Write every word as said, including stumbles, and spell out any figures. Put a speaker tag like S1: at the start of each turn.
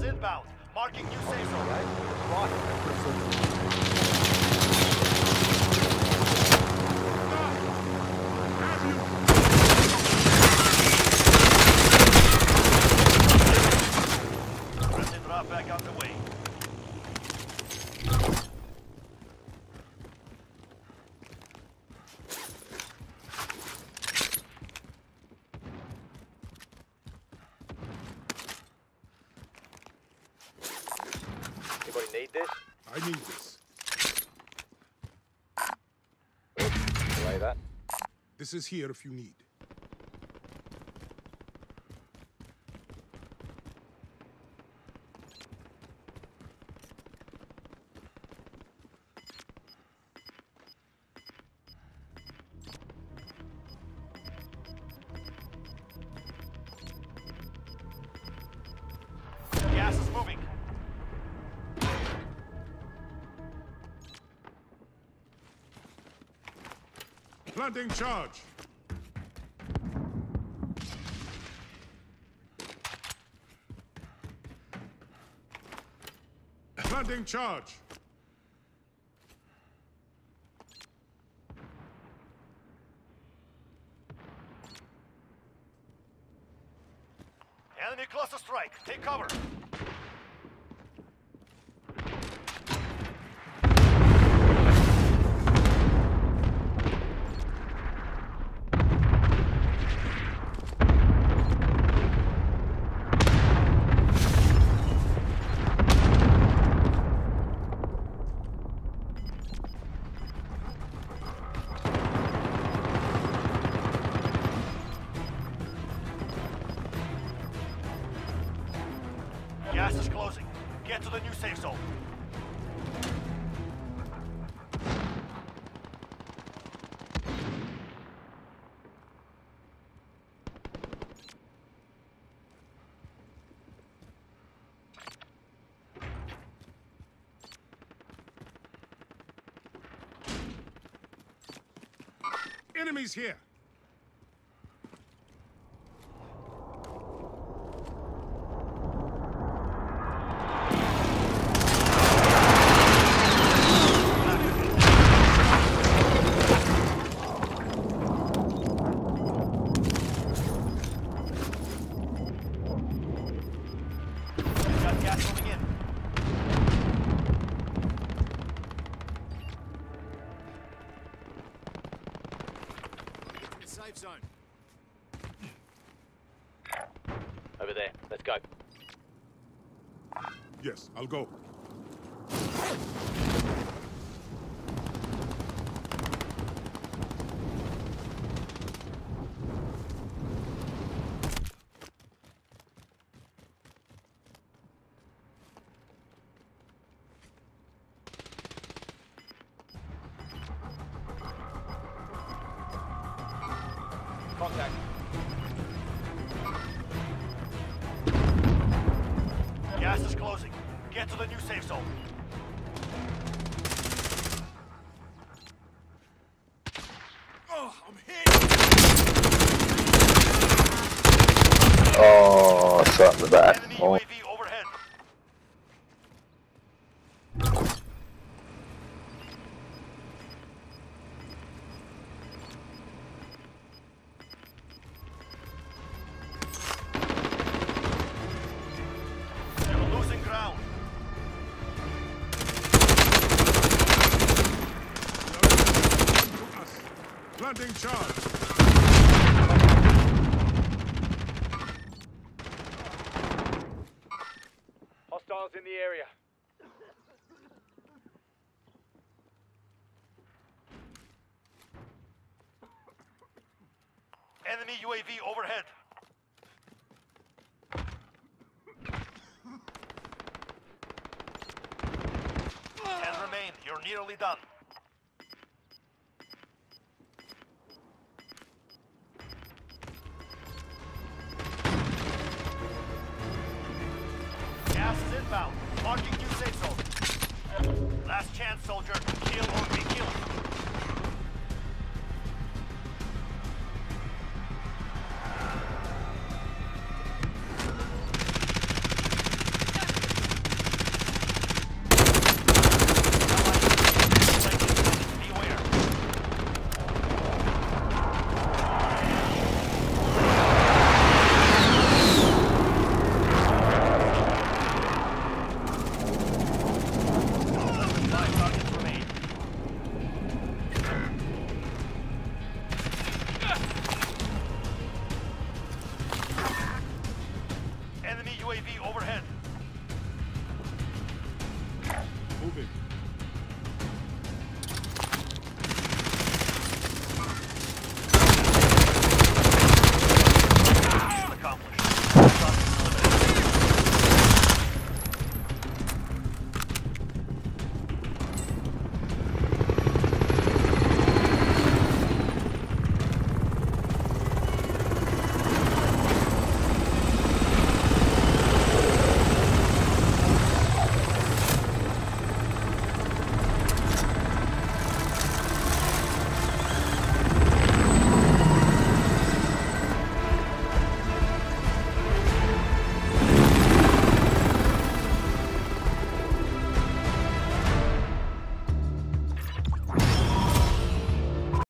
S1: inbound. Marking new safe zone.
S2: Right.
S1: Friendly drop back out the way.
S2: Anybody need this?
S3: I need this.
S2: Oops, delay that.
S3: This is here if you need.
S1: Gas is moving.
S3: Planting charge. Planting charge.
S1: Enemy cluster strike. Take cover. Gas is closing. Get to the new safe zone.
S3: Enemies here.
S1: Got gas moving in.
S4: Get to the safe zone.
S2: Over there. Let's go.
S3: Yes, I'll go.
S2: Contact.
S1: Gas is closing. Get to the new safe zone.
S4: Oh, I'm hit!
S5: Oh, I shot in the back.
S1: Enemy
S5: Oh.
S1: U A V overhead. You're losing ground.
S3: Planting charge.
S2: Hostiles in the area.
S1: Enemy U A V overhead. Ten remain. You're nearly done. Gas is inbound. Marking new safe zone. Last chance, soldier. Kill or be killed. A V overhead.
S3: Moving.